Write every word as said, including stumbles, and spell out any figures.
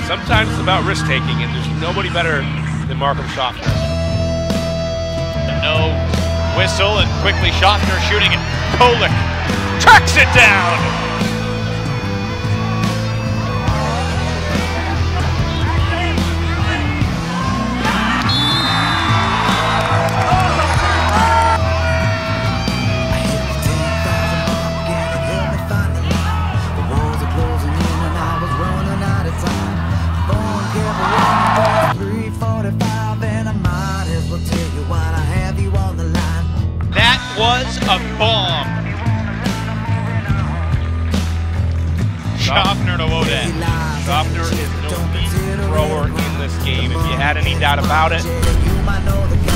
sometimes it's about risk-taking, and there's nobody better than Markham Shofner. No whistle, and quickly Shofner shooting it. Kolik tracks it down. Was a bomb. Shofner to Wodet. Shofner is the lead thrower in this game. If you had any doubt about it,